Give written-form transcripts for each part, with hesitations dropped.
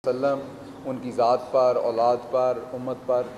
वसल्लम, उनकी ज़ात पर, औलाद पर, उम्मत पर।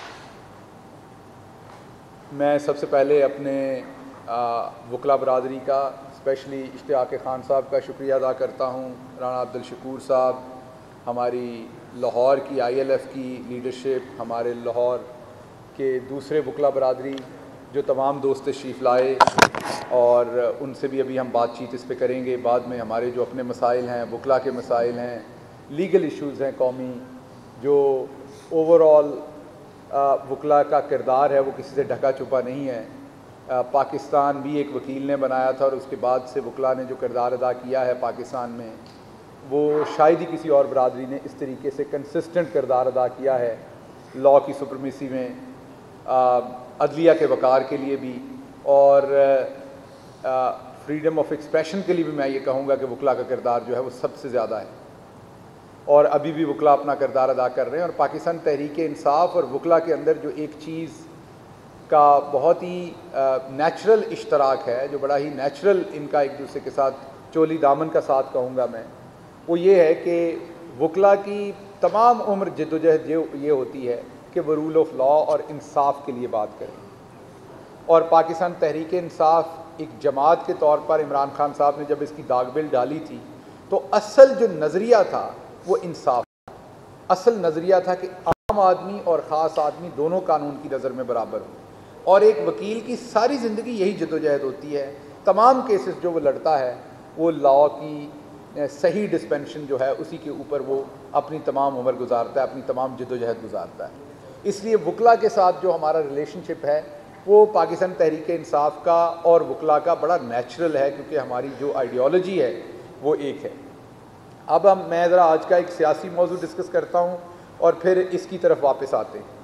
मैं सबसे पहले अपने वकला बरादरी का, स्पेशली इश्तियाक़ ख़ान साहब का शुक्रिया अदा करता हूँ। राना अब्दुल शकूर साहब, हमारी लाहौर की ILF की लीडरशिप, हमारे लाहौर के दूसरे वकला बरादरी जो तमाम दोस्त तशरीफ़ लाए, और उनसे भी अभी हम बातचीत इस पर करेंगे। बाद में हमारे जो अपने मसाइल हैं, वकला के मसाइल हैं, लीगल इश्यूज़ हैं कौमी, जो ओवरऑल वकला का किरदार है वो किसी से ढका छुपा नहीं है। पाकिस्तान भी एक वकील ने बनाया था और उसके बाद से वकला ने जो किरदार अदा किया है पाकिस्तान में, वो शायद ही किसी और बरादरी ने इस तरीके से कंसिस्टेंट किरदार अदा किया है। लॉ की सुप्रीमेसी में, अदलिया के वक़ार के लिए भी, और फ्रीडम ऑफ एक्सप्रेशन के लिए भी मैं ये कहूँगा कि वकला का किरदार जो है वो सबसे ज़्यादा है, और अभी भी वकला अपना किरदार अदा कर रहे हैं। और पाकिस्तान तहरीक इंसाफ और वकला के अंदर जो एक चीज़ का बहुत ही नेचुरल इश्तराक है, जो बड़ा ही नेचुरल इनका एक दूसरे के साथ चोली दामन का साथ कहूँगा मैं, वो ये है कि वकला की तमाम उम्र जद्दोजहद ये होती है कि वो रूल ऑफ लॉ और इंसाफ के लिए बात करें। और पाकिस्तान तहरीक इंसाफ एक जमात के तौर पर इमरान खान साहब ने जब इसकी दागबिल डाली थी, तो असल जो नज़रिया था वो इंसाफ, असल नज़रिया था कि आम आदमी और ख़ास आदमी दोनों कानून की नज़र में बराबर हो। और एक वकील की सारी ज़िंदगी यही जद्दोजहद होती है। तमाम केसेस जो वो लड़ता है वो लॉ की सही डिस्पेंशन जो है उसी के ऊपर वो अपनी तमाम उम्र गुजारता है, अपनी तमाम जद्दोजहद गुजारता है। इसलिए वकला के साथ जो हमारा रिलेशनशिप है वो पाकिस्तान तहरीक इंसाफ का और वकला का बड़ा नेचुरल है, क्योंकि हमारी जो आइडियोलॉजी है वो एक है। अब मैं ज़रा आज का एक सियासी मौजू डिस्कस करता हूँ और फिर इसकी तरफ वापस आते हैं।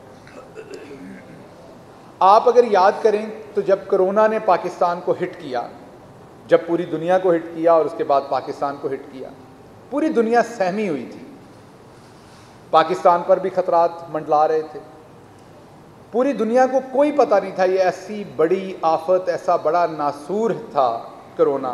आप अगर याद करें तो जब कोरोना ने पाकिस्तान को हिट किया, जब पूरी दुनिया को हिट किया और उसके बाद पाकिस्तान को हिट किया, पूरी दुनिया सहमी हुई थी। पाकिस्तान पर भी खतरात मंडला रहे थे। पूरी दुनिया को कोई पता नहीं था ये ऐसी बड़ी आफत, ऐसा बड़ा नासूर था कोरोना,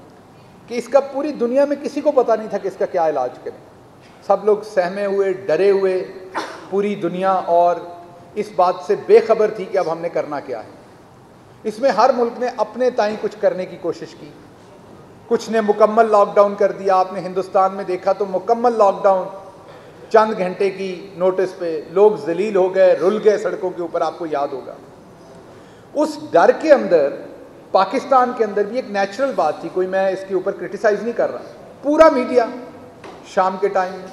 कि इसका पूरी दुनिया में किसी को पता नहीं था कि इसका क्या इलाज करें। सब लोग सहमे हुए, डरे हुए, पूरी दुनिया और इस बात से बेखबर थी कि अब हमने करना क्या है। इसमें हर मुल्क ने अपने ताईं कुछ करने की कोशिश की। कुछ ने मुकम्मल लॉकडाउन कर दिया। आपने हिंदुस्तान में देखा तो मुकम्मल लॉकडाउन, चंद घंटे की नोटिस पे लोग जलील हो गए, रुल गए सड़कों के ऊपर, आपको याद होगा। उस डर के अंदर पाकिस्तान के अंदर भी एक नेचुरल बात थी, कोई मैं इसके ऊपर क्रिटिसाइज नहीं कर रहा, पूरा मीडिया शाम के टाइम में,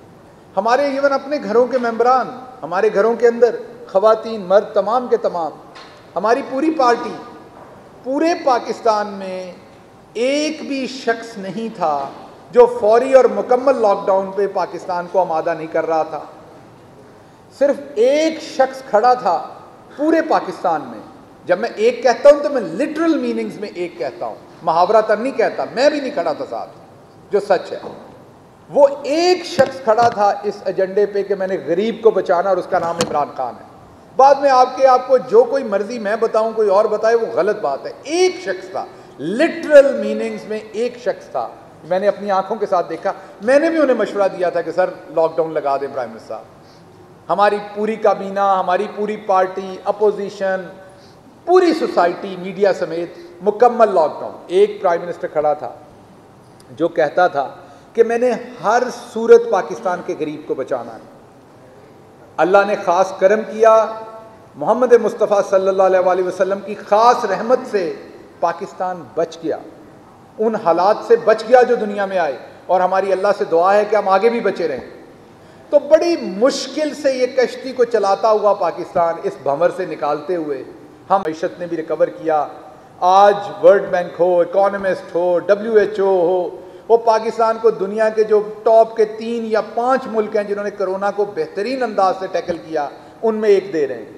हमारे इवन अपने घरों के मेंबरान, हमारे घरों के अंदर ख़वातीन मर्द तमाम के तमाम, हमारी पूरी पार्टी, पूरे पाकिस्तान में एक भी शख्स नहीं था जो फौरी और मुकम्मल लॉकडाउन पे पाकिस्तान को आमादा नहीं कर रहा था। सिर्फ एक शख्स खड़ा था पूरे पाकिस्तान में। जब मैं एक कहता हूं तो मैं लिटरल मीनिंग्स में एक कहता हूं, मुहावरा तर नहीं कहता, मैं भी नहीं खड़ा था साथ, जो सच है। वो एक शख्स खड़ा था इस एजेंडे पे कि मैंने गरीब को बचाना, और उसका नाम इमरान खान है। बाद में आपको जो कोई मर्जी मैं बताऊं, कोई और बताए, वो गलत बात है। एक शख्स था, लिटरल मीनिंग्स में एक शख्स था। मैंने अपनी आंखों के साथ देखा। मैंने भी उन्हें मशवरा दिया था कि सर लॉकडाउन लगा दें प्राइम मिनिस्टर साहब। हमारी पूरी काबीना, हमारी पूरी पार्टी, अपोजिशन, पूरी सोसाइटी, मीडिया समेत मुकम्मल लॉकडाउन। एक प्राइम मिनिस्टर खड़ा था जो कहता था कि मैंने हर सूरत पाकिस्तान के गरीब को बचाना है। अल्लाह ने ख़ास करम किया, मोहम्मद मुस्तफ़ा सल्लल्लाहु अलैहि वसल्लम की ख़ास रहमत से पाकिस्तान बच गया, उन हालात से बच गया जो दुनिया में आए, और हमारी अल्लाह से दुआ है कि हम आगे भी बचे रहें। तो बड़ी मुश्किल से ये कश्ती को चलाता हुआ पाकिस्तान इस भंवर से निकालते हुए हम मईशत ने भी रिकवर किया। आज वर्ल्ड बैंक हो, इकोनॉमिस्ट हो, WHO हो, वो पाकिस्तान को दुनिया के जो टॉप के 3 या 5 मुल्क हैं जिन्होंने कोरोना को बेहतरीन अंदाज से टैकल किया, उनमें एक दे रहे हैं।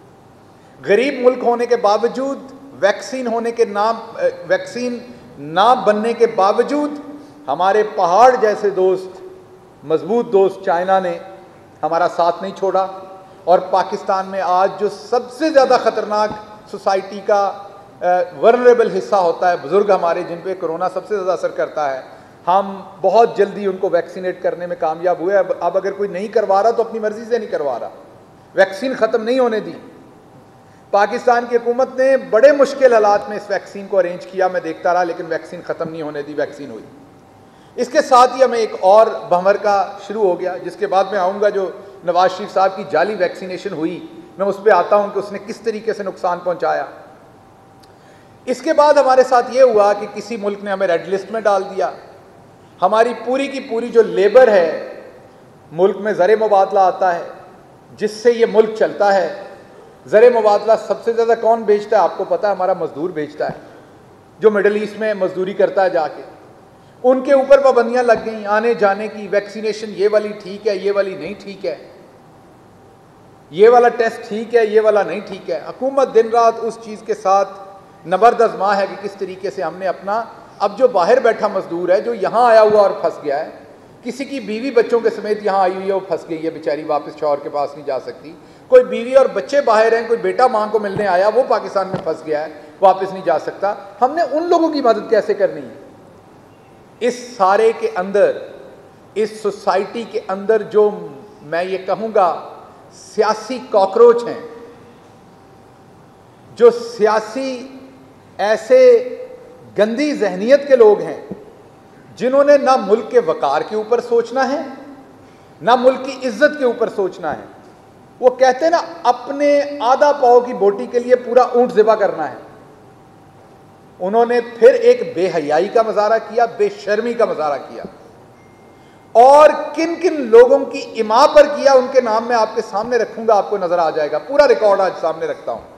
गरीब मुल्क होने के बावजूद, वैक्सीन होने के वैक्सीन ना बनने के बावजूद, हमारे पहाड़ जैसे दोस्त, मजबूत दोस्त चाइना ने हमारा साथ नहीं छोड़ा। और पाकिस्तान में आज जो सबसे ज़्यादा ख़तरनाक सोसाइटी का वल्नरेबल हिस्सा होता है, बुज़ुर्ग हमारे, जिन पे कोरोना सबसे ज़्यादा असर करता है, हम बहुत जल्दी उनको वैक्सीनेट करने में कामयाब हुए। अब अगर कोई नहीं करवा रहा तो अपनी मर्जी से नहीं करवा रहा, वैक्सीन ख़त्म नहीं होने दी। पाकिस्तान की हुकूमत ने बड़े मुश्किल हालात में इस वैक्सीन को अरेंज किया, मैं देखता रहा, लेकिन वैक्सीन ख़त्म नहीं होने दी, वैक्सीन हुई। इसके साथ ही हमें एक और भंवर का शुरू हो गया, जिसके बाद मैं आऊँगा, जो नवाज शरीफ साहब की जाली वैक्सीनेशन हुई, मैं उस पर आता हूँ कि उसने किस तरीके से नुकसान पहुँचाया। इसके बाद हमारे साथ ये हुआ कि किसी मुल्क ने हमें रेड लिस्ट में डाल दिया। हमारी पूरी की पूरी जो लेबर है, मुल्क में ज़र मुबादला आता है जिससे ये मुल्क चलता है। ज़र मुबादला सबसे ज़्यादा कौन बेचता है आपको पता है? हमारा मजदूर बेचता है, जो मिडल ईस्ट में मजदूरी करता है जाके। उनके ऊपर पाबंदियां लग गई आने जाने की, वैक्सीनेशन ये वाली ठीक है, ये वाली नहीं ठीक है, ये वाला टेस्ट ठीक है, ये वाला नहीं ठीक है। हुकूमत दिन रात उस चीज़ के साथ नबर्द आज़मा है कि किस तरीके से हमने अपना, अब जो बाहर बैठा मजदूर है, जो यहाँ आया हुआ और फंस गया है, किसी की बीवी बच्चों के समेत यहाँ आई हुई है, वो फंस गई है बेचारी, वापस शौहर के पास नहीं जा सकती। कोई बीवी और बच्चे बाहर हैं, कोई बेटा माँ को मिलने आया, वो पाकिस्तान में फंस गया है, वापस नहीं जा सकता। हमने उन लोगों की मदद कैसे करनी है? इस सारे के अंदर, इस सोसाइटी के अंदर जो मैं ये कहूँगा सियासी कॉकरोच हैं, जो सियासी ऐसे गंदी जहनियत के लोग हैं, जिन्होंने ना मुल्क के वकार के ऊपर सोचना है, ना मुल्क की इज्जत के ऊपर सोचना है। वो कहते हैं ना, अपने आधा पाव की बोटी के लिए पूरा ऊंट ज़िबा करना है। उन्होंने फिर एक बेहयाई का मुजाहरा किया, बेशर्मी का मुजाहरा किया, और किन किन लोगों की इमा पर किया, उनके नाम मैं आपके सामने रखूंगा, आपको नजर आ जाएगा। पूरा रिकॉर्ड आज सामने रखता हूं।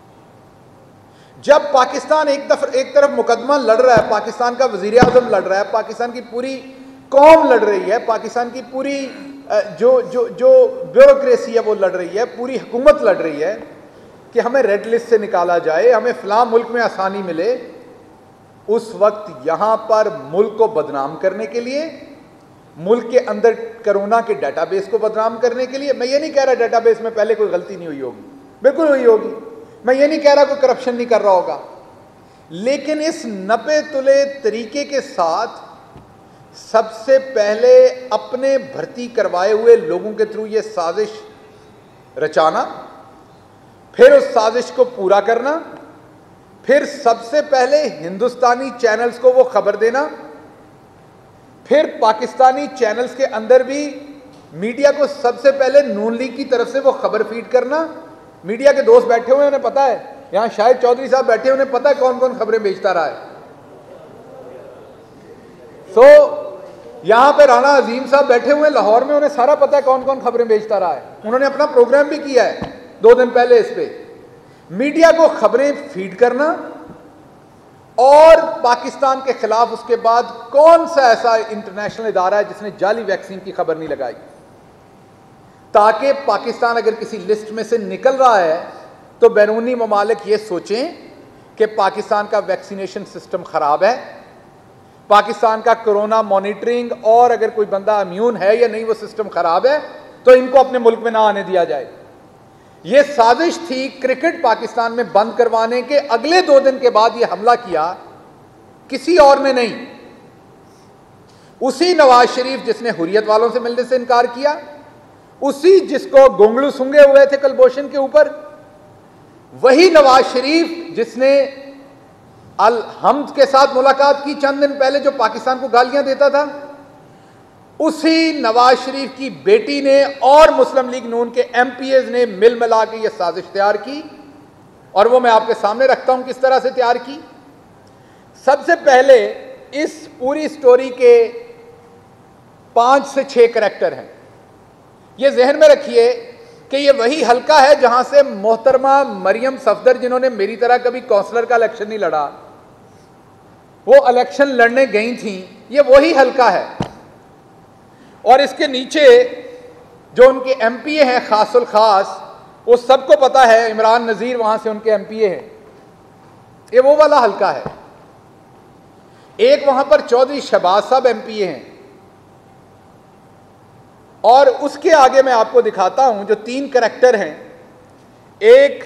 जब पाकिस्तान एक तरफ मुकदमा लड़ रहा है, पाकिस्तान का वजीर आजम लड़ रहा है, पाकिस्तान की पूरी कौम लड़ रही है, पाकिस्तान की पूरी जो ब्यूरोक्रेसी है वो लड़ रही है, पूरी हुकूमत लड़ रही है कि हमें रेड लिस्ट से निकाला जाए, हमें फलां मुल्क में आसानी मिले, उस वक्त यहां पर मुल्क को बदनाम करने के लिए, मुल्क के अंदर कोरोना के डेटाबेस को बदनाम करने के लिए, मैं ये नहीं कह रहा डेटाबेस में पहले कोई गलती नहीं हुई होगी, बिल्कुल हुई होगी, मैं ये नहीं कह रहा कोई करप्शन नहीं कर रहा होगा, लेकिन इस नपे तुले तरीके के साथ सबसे पहले अपने भर्ती करवाए हुए लोगों के थ्रू ये साजिश रचाना, फिर उस साजिश को पूरा करना, फिर सबसे पहले हिंदुस्तानी चैनल्स को वो खबर देना, फिर पाकिस्तानी चैनल्स के अंदर भी मीडिया को सबसे पहले नून लीग की तरफ से वो खबर फीड करना। मीडिया के दोस्त बैठे हुए, उन्हें पता है, यहां शाहिद चौधरी साहब बैठे हैं, उन्हें पता है कौन कौन खबरें बेचता रहा है। यहां पे राणा अजीम साहब बैठे हुए हैं लाहौर में, उन्हें सारा पता है कौन कौन खबरें बेचता रहा है। उन्होंने अपना प्रोग्राम भी किया है 2 दिन पहले इस पे। मीडिया को खबरें फीड करना, और पाकिस्तान के खिलाफ उसके बाद कौन सा ऐसा इंटरनेशनल इदारा है जिसने जाली वैक्सीन की खबर नहीं लगाई, ताकि पाकिस्तान अगर किसी लिस्ट में से निकल रहा है तो बैरूनी ममालिक ये सोचें कि पाकिस्तान का वैक्सीनेशन सिस्टम खराब है, पाकिस्तान का कोरोना मॉनिटरिंग, और अगर कोई बंदा इम्यून है या नहीं वो सिस्टम खराब है, तो इनको अपने मुल्क में ना आने दिया जाए। ये साजिश थी क्रिकेट पाकिस्तान में बंद करवाने के अगले 2 दिन के बाद ये हमला किया, किसी और ने नहीं, उसी नवाज शरीफ जिसने हुर्रियत वालों से मिलने से इनकार किया, उसी जिसको गोंगलू सूंघे हुए थे कलभूषण के ऊपर, वही नवाज शरीफ जिसने अल हमद के साथ मुलाकात की चंद दिन पहले, जो पाकिस्तान को गालियां देता था, उसी नवाज शरीफ की बेटी ने और मुस्लिम लीग नून के एमपीएज ने मिल मिला के यह साजिश तैयार की, और वो मैं आपके सामने रखता हूं किस तरह से तैयार की। सबसे पहले इस पूरी स्टोरी के 5 से 6 करैक्टर हैं। ये जहन में रखिए कि ये वही हलका है जहां से मोहतरमा मरियम सफदर, जिन्होंने मेरी तरह कभी काउंसलर का इलेक्शन नहीं लड़ा, वो इलेक्शन लड़ने गई थी, ये वही हलका है। और इसके नीचे जो उनके एमपीए हैं खासुल खास, वो सबको पता है, इमरान नजीर वहां से उनके एमपीए हैं, ये वो वाला हलका है। एक वहां पर चौधरी शहबाज साहब एमपीए हैं, और उसके आगे मैं आपको दिखाता हूं जो 3 करैक्टर हैं। एक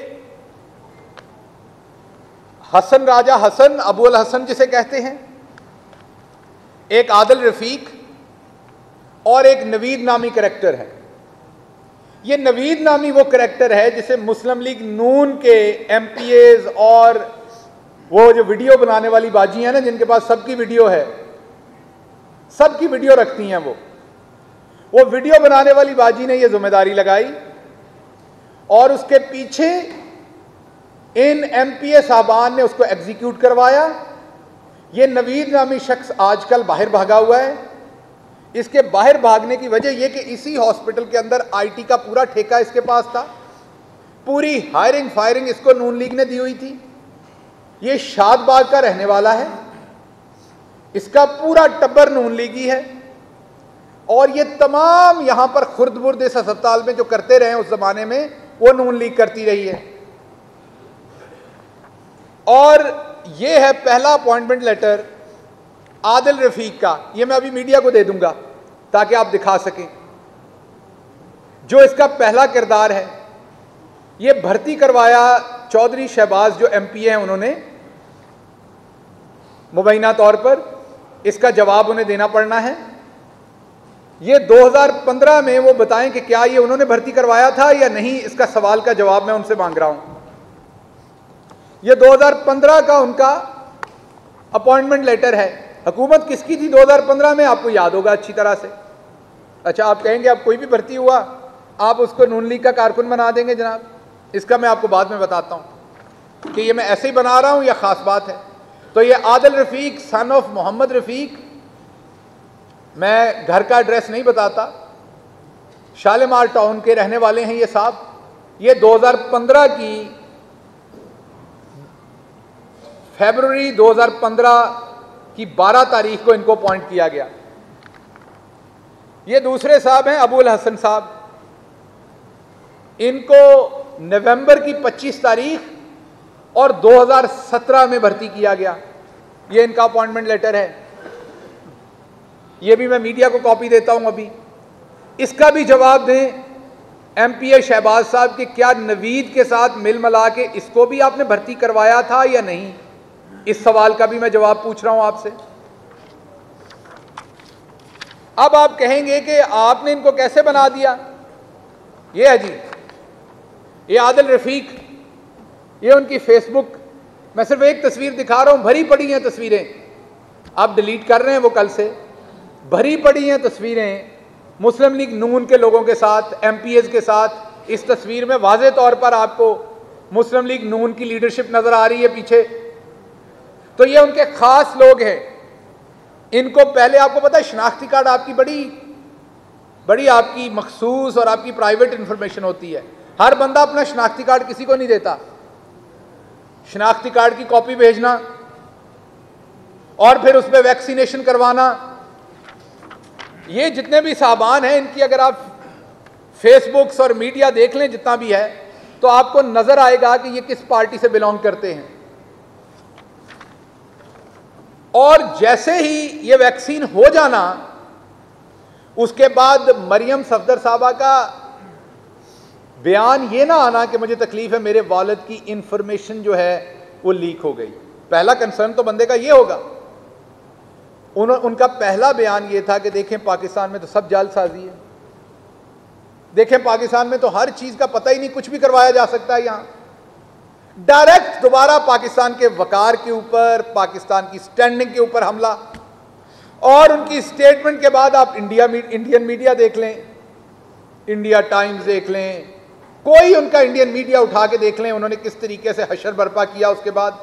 हसन राजा हसन, अबुल हसन जिसे कहते हैं, एक आदिल रफीक और एक नवीद नामी करैक्टर है। ये नवीद नामी वो करैक्टर है जिसे मुस्लिम लीग नून के एमपीएज और वो जो वीडियो बनाने वाली बाजी है ना, जिनके पास सबकी वीडियो है, सबकी वीडियो रखती हैं, वो वीडियो बनाने वाली बाजी ने ये जिम्मेदारी लगाई और उसके पीछे इन एमपीए साहबान ने उसको एग्जीक्यूट करवाया। ये नवीद नामी शख्स आजकल बाहर भागा हुआ है। इसके बाहर भागने की वजह यह कि इसी हॉस्पिटल के अंदर आईटी का पूरा ठेका इसके पास था, पूरी हायरिंग फायरिंग इसको नून लीग ने दी हुई थी। ये शादबाग का रहने वाला है, इसका पूरा टब्बर नून लीगी है और ये तमाम यहां पर खुर्द-बुर्द इस अस्पताल में जो करते रहे उस जमाने में वो नून लीग करती रही है। और ये है पहला अपॉइंटमेंट लेटर आदिल रफीक का। ये मैं अभी मीडिया को दे दूंगा ताकि आप दिखा सकें जो इसका पहला किरदार है। ये भर्ती करवाया चौधरी शहबाज जो एमपी हैं, उन्होंने मुबैना तौर पर इसका जवाब उन्हें देना पड़ना है। ये 2015 में वो बताएं कि क्या ये उन्होंने भर्ती करवाया था या नहीं, इसका सवाल का जवाब मैं उनसे मांग रहा हूं। ये 2015 का उनका अपॉइंटमेंट लेटर है। हुकूमत किसकी थी 2015 में, आपको याद होगा अच्छी तरह से। अच्छा, आप कहेंगे अब कोई भी भर्ती हुआ आप उसको नून लीग का कारकुन बना देंगे। जनाब, इसका मैं आपको बाद में बताता हूं कि ये मैं ऐसे ही बना रहा हूं या खास बात है। तो ये आदिल रफीक सन ऑफ मोहम्मद रफीक, मैं घर का एड्रेस नहीं बताता, शालीमार टाउन के रहने वाले हैं ये साहब। ये 2015 की फरवरी 2015 की 12 तारीख को इनको अपॉइंट किया गया। ये दूसरे साहब हैं अबुल हसन साहब, इनको नवंबर की 25 तारीख और 2017 में भर्ती किया गया। ये इनका अपॉइंटमेंट लेटर है। ये भी मैं मीडिया को कॉपी देता हूं अभी। इसका भी जवाब दें एमपीए शहबाज साहब कि क्या नवीद के साथ मिल मिला के इसको भी आपने भर्ती करवाया था या नहीं। इस सवाल का भी मैं जवाब पूछ रहा हूं आपसे। अब आप कहेंगे कि आपने इनको कैसे बना दिया। ये है जी, ये आदिल रफीक, ये उनकी फेसबुक, मैं सिर्फ एक तस्वीर दिखा रहा हूं, भरी पड़ी हैं तस्वीरें, आप डिलीट कर रहे हैं वो कल से। भरी पड़ी हैं तस्वीरें मुस्लिम लीग नून के लोगों के साथ, एमपीएस के साथ। इस तस्वीर में वाज़े तौर पर आपको मुस्लिम लीग नून की लीडरशिप नजर आ रही है पीछे। तो ये उनके खास लोग हैं। इनको पहले, आपको पता है शनाख्ती कार्ड आपकी बड़ी आपकी मखसूस और आपकी प्राइवेट इंफॉर्मेशन होती है। हर बंदा अपना शनाख्ती कार्ड किसी को नहीं देता। शनाख्ती कार्ड की कॉपी भेजना और फिर उस पर वैक्सीनेशन करवाना, ये जितने भी साहबान हैं इनकी अगर आप फेसबुक्स और मीडिया देख लें जितना भी है, तो आपको नजर आएगा कि ये किस पार्टी से बिलोंग करते हैं। और जैसे ही ये वैक्सीन हो जाना, उसके बाद मरियम सफदर साहबा का बयान ये ना आना कि मुझे तकलीफ है, मेरे वालिद की इंफॉर्मेशन जो है वो लीक हो गई। पहला कंसर्न तो बंदे का ये होगा। उनका पहला बयान ये था कि देखें पाकिस्तान में तो सब जालसाजी है, देखें पाकिस्तान में तो हर चीज का पता ही नहीं, कुछ भी करवाया जा सकता है। यहां डायरेक्ट दोबारा पाकिस्तान के वकार के ऊपर, पाकिस्तान की स्टैंडिंग के ऊपर हमला। और उनकी स्टेटमेंट के बाद आप इंडियन मीडिया देख लें, इंडिया टाइम्स देख लें, कोई उनका इंडियन मीडिया उठा के देख लें, उन्होंने किस तरीके से हशर बर्पा किया। उसके बाद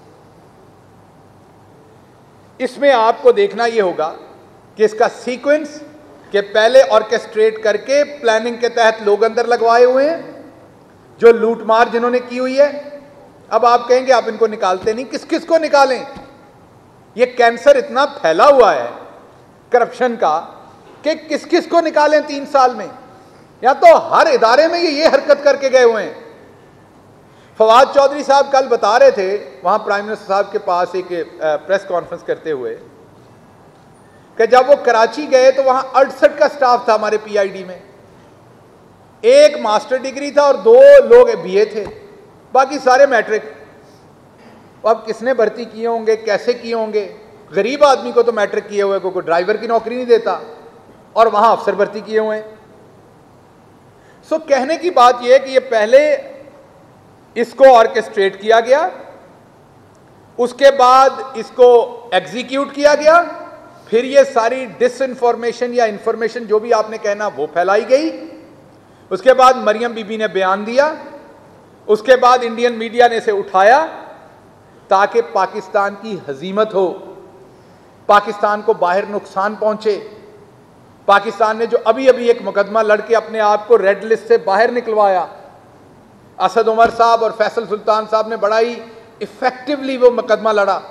इसमें आपको देखना यह होगा कि इसका सीक्वेंस के पहले ऑर्केस्ट्रेट करके प्लानिंग के तहत लोग अंदर लगवाए हुए हैं, जो लूटमार जिन्होंने की हुई है। अब आप कहेंगे आप इनको निकालते नहीं, किस किस को निकालें। ये कैंसर इतना फैला हुआ है करप्शन का कि किस किस को निकालें 3 साल में। या तो हर इदारे में ये हरकत करके गए हुए हैं। फवाद चौधरी साहब कल बता रहे थे वहां प्राइम मिनिस्टर साहब के पास एक प्रेस कॉन्फ्रेंस करते हुए कि जब वो कराची गए तो वहां 68 का स्टाफ था हमारे पीआईडी में। एक मास्टर डिग्री था और 2 लोग बीए थे, बाकी सारे मैट्रिक। अब किसने भर्ती किए होंगे, कैसे किए होंगे, गरीब आदमी को तो मैट्रिक किए हुए को ड्राइवर की नौकरी नहीं देता और वहां अफसर भर्ती किए हुए हैं। सो कहने की बात यह है कि ये पहले इसको ऑर्केस्ट्रेट किया गया, उसके बाद इसको एग्जीक्यूट किया गया, फिर ये सारी डिसइंफॉर्मेशन या इंफॉर्मेशन जो भी आपने कहना वो फैलाई गई। उसके बाद मरियम बीबी ने बयान दिया, उसके बाद इंडियन मीडिया ने इसे उठाया ताकि पाकिस्तान की हजीमत हो, पाकिस्तान को बाहर नुकसान पहुंचे। पाकिस्तान ने जो अभी अभी एक मुकदमा लड़के अपने आप को रेड लिस्ट से बाहर निकलवाया, असद उमर साहब और फैसल सुल्तान साहब ने बड़ा ही इफेक्टिवली वो मुकदमा लड़ा।